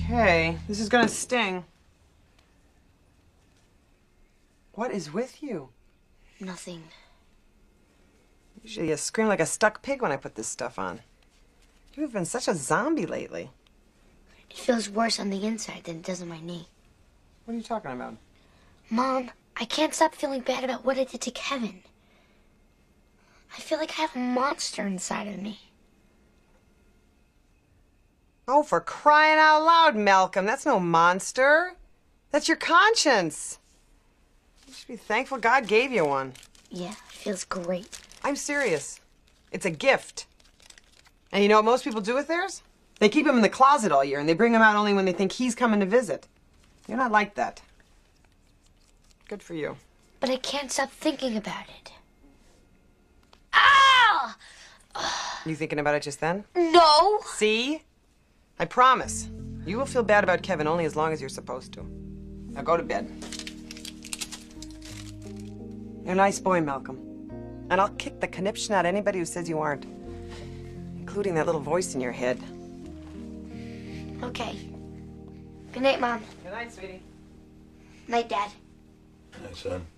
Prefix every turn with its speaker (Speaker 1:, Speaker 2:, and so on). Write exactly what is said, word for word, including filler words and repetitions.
Speaker 1: Okay, this is gonna sting. What is with you?
Speaker 2: Nothing.
Speaker 1: Usually you scream like a stuck pig when I put this stuff on. You've been such a zombie lately.
Speaker 2: It feels worse on the inside than it does on my knee.
Speaker 1: What are you talking about?
Speaker 2: Mom, I can't stop feeling bad about what I did to Kevin. I feel like I have a monster inside of me.
Speaker 1: Oh, for crying out loud, Malcolm. That's no monster. That's your conscience. You should be thankful God gave you one.
Speaker 2: Yeah, it feels great.
Speaker 1: I'm serious. It's a gift. And you know what most people do with theirs? They keep him in the closet all year, and they bring him out only when they think he's coming to visit. You're not like that. Good for you.
Speaker 2: But I can't stop thinking about it. Ow!
Speaker 1: You thinking about it just then?
Speaker 2: No!
Speaker 1: See? I promise. You will feel bad about Kevin only as long as you're supposed to. Now go to bed. You're a nice boy, Malcolm. And I'll kick the conniption out of anybody who says you aren't. Including that little voice in your head.
Speaker 2: Okay. Good night, Mom.
Speaker 1: Good night, sweetie.
Speaker 2: Night, Dad.
Speaker 3: Night, son.